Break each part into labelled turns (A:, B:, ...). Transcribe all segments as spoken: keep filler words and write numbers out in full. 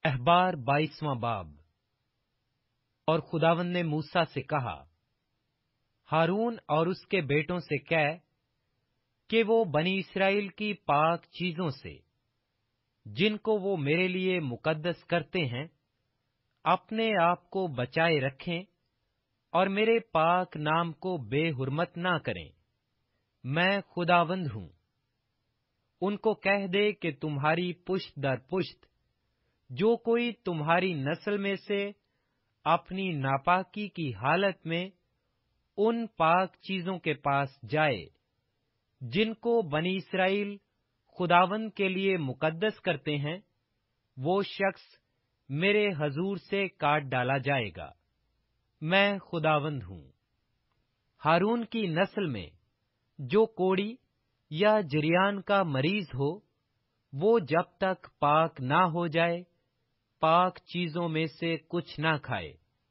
A: अहबार बाईसवां बाब। और खुदावंद ने मूसा से कहा, हारून और उसके बेटों से कह कि वो बनी इस्राएल की पाक चीजों से, जिनको वो मेरे लिए मुकद्दस करते हैं, अपने आप को बचाए रखें और मेरे पाक नाम को बेहुरमत ना करें। मैं खुदावंद हूं। उनको कह दे कि तुम्हारी पुश्त दर पुश्त जो कोई तुम्हारी नस्ल में से अपनी नापाकी की हालत में उन पाक चीजों के पास जाए, जिनको बनी इस्राएल खुदावंद के लिए मुकद्दस करते हैं, वो शख्स मेरे हजूर से काट डाला जाएगा। मैं खुदावंद हूं। हारून की नस्ल में जो कोढ़ी या जरियान का मरीज हो, वो जब तक पाक ना हो जाए, पाक चीजों में से कुछ ना खाए।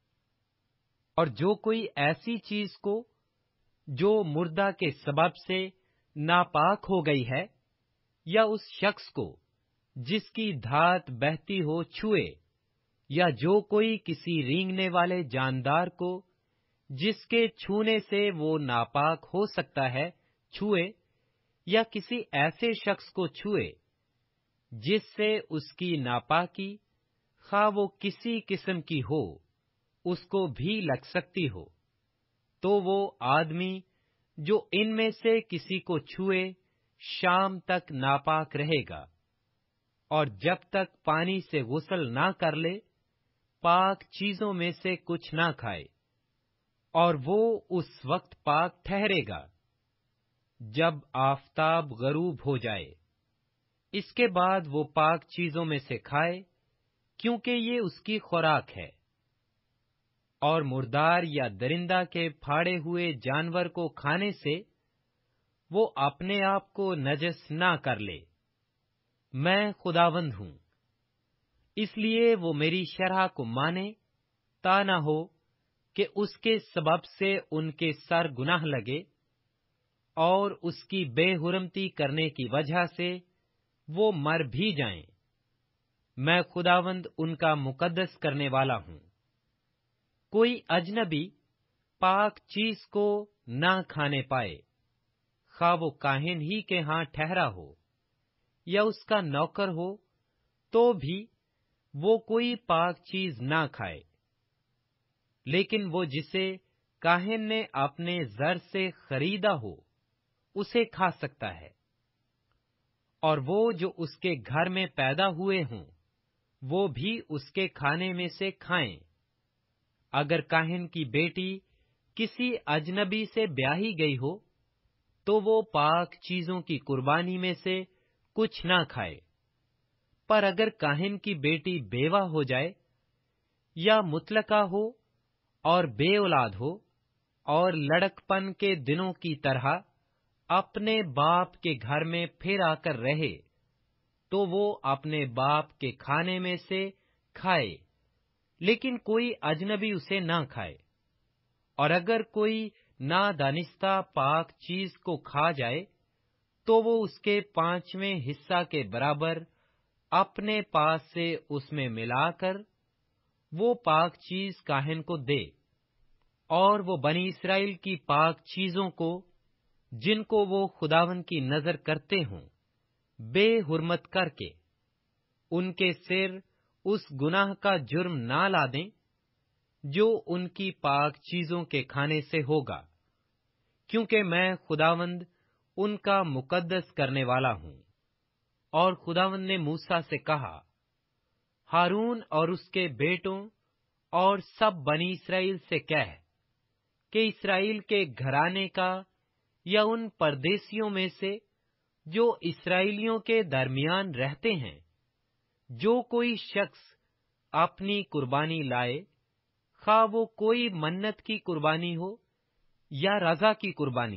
A: और जो कोई ऐसी चीज को जो मुर्दा के सबब से नापाक हो गई है, या उस शख्स को जिसकी धात बहती हो छुए, या जो कोई किसी रेंगने वाले जानदार को जिसके छूने से वो नापाक हो सकता है छुए, या किसी ऐसे शख्स को छुए जिससे उसकी नापाकी खा वो किसी किस्म की हो उसको भी लग सकती हो, तो वो आदमी जो इनमें से किसी को छुए शाम तक नापाक रहेगा, और जब तक पानी से गुस्ल ना कर ले, पाक चीजों में से कुछ ना खाए। और वो उस वक्त पाक ठहरेगा जब आफताब गरूब हो जाए। इसके बाद वो पाक चीजों में से खाए, क्योंकि ये उसकी खुराक है। और मुर्दार या दरिंदा के फाड़े हुए जानवर को खाने से वो अपने आप को नजस ना कर ले। मैं खुदावंद हूं। इसलिए वो मेरी शरह को माने, ता न हो कि उसके सबब से उनके सर गुनाह लगे, और उसकी बेहुरमती करने की वजह से वो मर भी जाएं। मैं खुदावंद उनका मुकद्दस करने वाला हूं। कोई अजनबी पाक चीज को ना खाने पाए, खा वो काहिन ही के हाथ ठहरा हो या उसका नौकर हो, तो भी वो कोई पाक चीज ना खाए। लेकिन वो जिसे काहिन ने अपने जर से खरीदा हो, उसे खा सकता है। और वो जो उसके घर में पैदा हुए हों, वो भी उसके खाने में से खाएं। अगर काहिन की बेटी किसी अजनबी से ब्याही गई हो, तो वो पाक चीजों की कुर्बानी में से कुछ ना खाए। पर अगर काहिन की बेटी बेवा हो जाए, या मुतलका हो और बे औलाद हो, और लड़कपन के दिनों की तरह अपने बाप के घर में फिर आकर रहे, तो वो अपने बाप के खाने में से खाए, लेकिन कोई अजनबी उसे ना खाए। और अगर कोई नादानिस्ता पाक चीज को खा जाए, तो वो उसके पांचवें हिस्सा के बराबर अपने पास से उसमें मिलाकर वो पाक चीज काहिन को दे। और वो बनी इस्राएल की पाक चीजों को, जिनको वो खुदावन की नजर करते हों, बेहुरमत करके उनके सिर उस गुनाह का जुर्म ना ला दें जो उनकी पाक चीजों के खाने से होगा, क्योंकि मैं खुदावंद उनका मुकद्दस करने वाला हूं। और खुदावंद ने मूसा से कहा, हारून और उसके बेटों और सब बनी इस्राएल से कह कि इस्राएल के घराने का या उन परदेसियों में से जो इस्राएलियों के दरमियान रहते हैं, जो कोई शख्स अपनी कुर्बानी लाए, खा वो कोई मन्नत की कुर्बानी हो या रजा की कुर्बानी,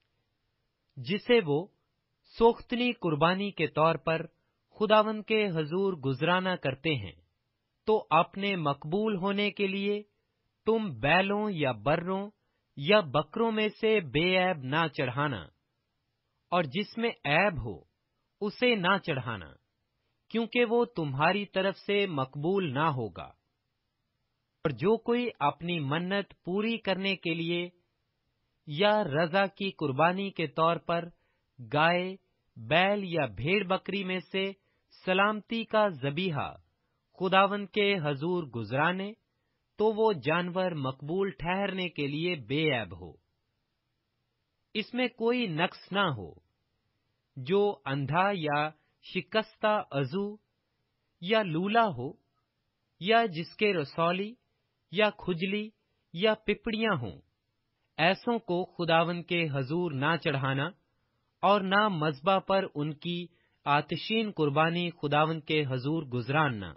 A: जिसे वो सोख्तनी कुर्बानी के तौर पर खुदावंद के हजूर गुजराना करते हैं, तो अपने मकबूल होने के लिए तुम बैलों या बर्रों या बकरों में से बेऐब ना चढ़ाना, और जिसमें ऐब हो उसे ना चढ़ाना, کیونکہ وہ تمہاری طرف سے مقبول نہ ہوگا۔ اور جو کوئی اپنی منت پوری کرنے کے لیے یا رضا کی قربانی کے طور پر گائے، بیل یا بھیڑ بکری میں سے سلامتی کا ذبیحہ خداوند کے حضور گزرانے، تو وہ جانور مقبول ٹھہرنے کے لیے بے عیب ہو۔ اس میں کوئی نقص نہ ہو۔ جو اندھا یا شکستہ عضو یا لولا ہو، یا جس کے رسولی یا کھجلی یا پپڑیاں ہوں، ایسوں کو خداوند کے حضور نہ چڑھانا، اور نہ مذبح پر ان کی آتشین قربانی خداوند کے حضور گزراننا۔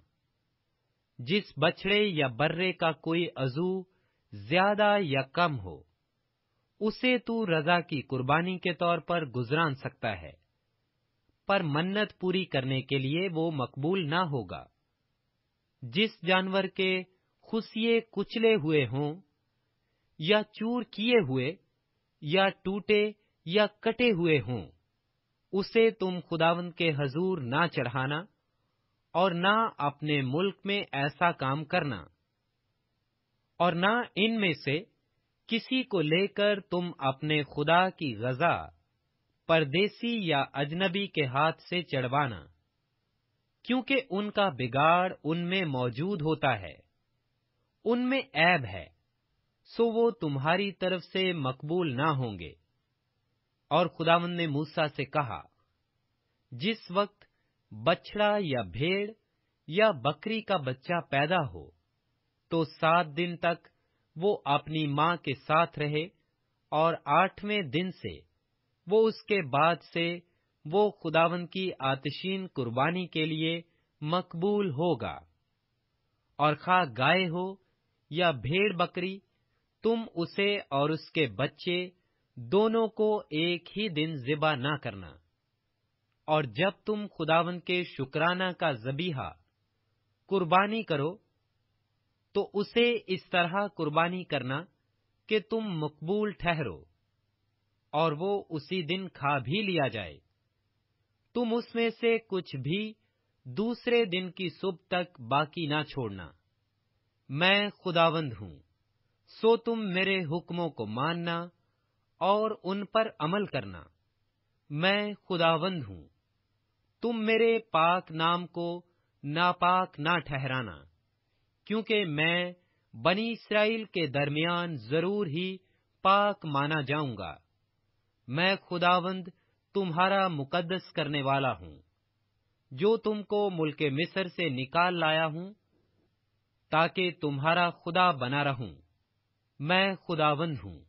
A: جس بچڑے یا برے کا کوئی عضو زیادہ یا کم ہو، اسے تو رضا کی قربانی کے طور پر گزران سکتا ہے، پر منت پوری کرنے کے لیے وہ مقبول نہ ہوگا۔ جس جانور کے خصیے کچلے ہوئے ہوں، یا چور کیے ہوئے، یا ٹوٹے یا کٹے ہوئے ہوں، اسے تم خداوند کے حضور نہ چڑھانا، اور نہ اپنے ملک میں ایسا کام کرنا، اور نہ ان میں سے کسی کو لے کر تم اپنے خدا کی غذا پردیسی یا اجنبی کے ہاتھ سے چڑھوانا، کیونکہ ان کا بگاڑ ان میں موجود ہوتا ہے، ان میں عیب ہے، سو وہ تمہاری طرف سے مقبول نہ ہوں گے۔ اور خداوند نے موسیٰ سے کہا، جس وقت بچڑا یا بھیڑ یا بکری کا بچہ پیدا ہو، تو سات دن تک وہ اپنی ماں کے ساتھ رہے، اور آٹھویں دن سے وہ اس کے بعد سے وہ خداوند کی آتشین قربانی کے لیے مقبول ہوگا۔ اور خواہ گائے ہو یا بھیڑ بکری، تم اسے اور اس کے بچے دونوں کو ایک ہی دن ذبح نہ کرنا۔ اور جب تم خداوند کے شکرانہ کا ذبیحہ قربانی کرو، تو اسے اس طرح قربانی کرنا کہ تم مقبول ٹھہرو، اور وہ اسی دن کھا بھی لیا جائے۔ تم اس میں سے کچھ بھی دوسرے دن کی صبح تک باقی نہ چھوڑنا۔ میں خداوند ہوں، سو تم میرے حکموں کو ماننا اور ان پر عمل کرنا۔ میں خداوند ہوں، تم میرے پاک نام کو ناپاک نہ ٹھہرانا، کیونکہ میں بنی اسرائیل کے درمیان ضرور ہی پاک مانا جاؤں گا۔ میں خداوند تمہارا مقدس کرنے والا ہوں، جو تم کو ملک مصر سے نکال لایا ہوں، تاکہ تمہارا خدا بنا رہوں۔ میں خداوند ہوں۔